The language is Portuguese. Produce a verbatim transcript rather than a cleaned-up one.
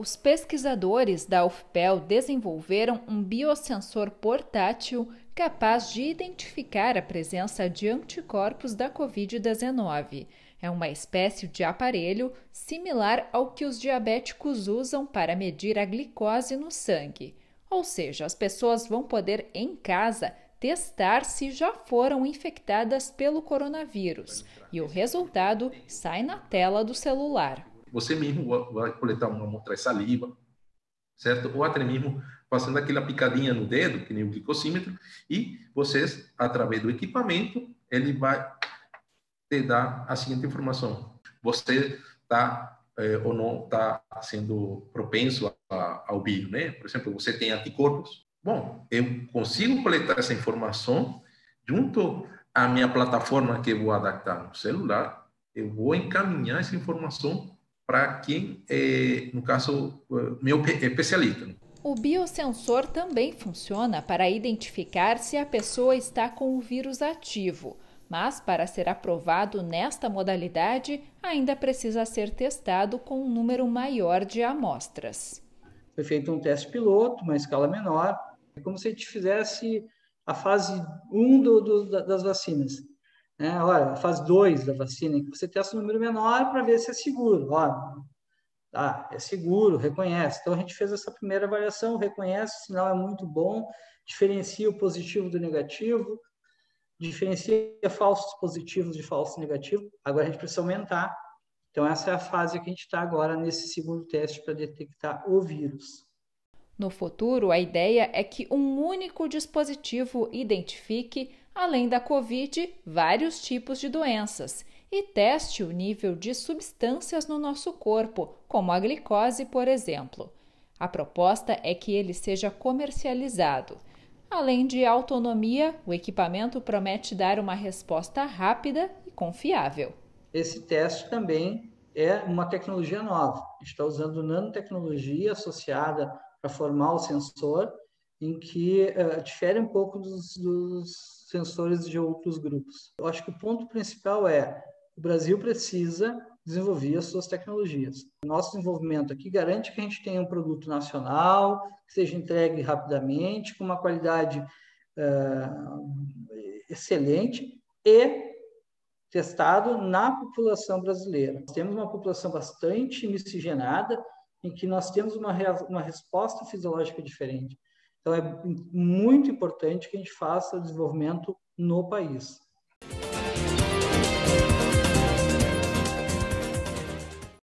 Os pesquisadores da U F P E L desenvolveram um biosensor portátil capaz de identificar a presença de anticorpos da covid dezenove. É uma espécie de aparelho similar ao que os diabéticos usam para medir a glicose no sangue. Ou seja, as pessoas vão poder, em casa, testar se já foram infectadas pelo coronavírus. E o resultado sai na tela do celular. Você mesmo vai coletar uma amostra de saliva, certo? Ou até mesmo fazendo aquela picadinha no dedo, que nem o glicosímetro, e vocês, através do equipamento, ele vai te dar a seguinte informação: você está é, ou não está sendo propenso a, ao vírus, né? Por exemplo, você tem anticorpos. Bom, eu consigo coletar essa informação junto à minha plataforma que eu vou adaptar no celular. Eu vou encaminhar essa informação para quem, é, no caso, meu especialista. O biosensor também funciona para identificar se a pessoa está com o vírus ativo, mas para ser aprovado nesta modalidade, ainda precisa ser testado com um número maior de amostras. Foi feito um teste piloto, uma escala menor, é como se a gente fizesse a fase um do, do, das vacinas. É, olha, a fase dois da vacina, que você testa um número menor para ver se é seguro. Olha, ah, é seguro, reconhece. Então, a gente fez essa primeira avaliação, reconhece, o sinal é muito bom, diferencia o positivo do negativo, diferencia falsos positivos de falsos negativos. Agora, a gente precisa aumentar. Então, essa é a fase que a gente está agora nesse segundo teste para detectar o vírus. No futuro, a ideia é que um único dispositivo identifique, além da Covid, vários tipos de doenças e teste o nível de substâncias no nosso corpo, como a glicose, por exemplo. A proposta é que ele seja comercializado. Além de autonomia, o equipamento promete dar uma resposta rápida e confiável. Esse teste também é uma tecnologia nova. A gente está usando nanotecnologia associada para formar o sensor, em que uh, difere um pouco dos, dos sensores de outros grupos. Eu acho que o ponto principal é o Brasil precisa desenvolver as suas tecnologias. O nosso desenvolvimento aqui garante que a gente tenha um produto nacional, que seja entregue rapidamente, com uma qualidade uh, excelente e testado na população brasileira. Nós temos uma população bastante miscigenada, em que nós temos uma, uma resposta fisiológica diferente. Então, é muito importante que a gente faça o desenvolvimento no país.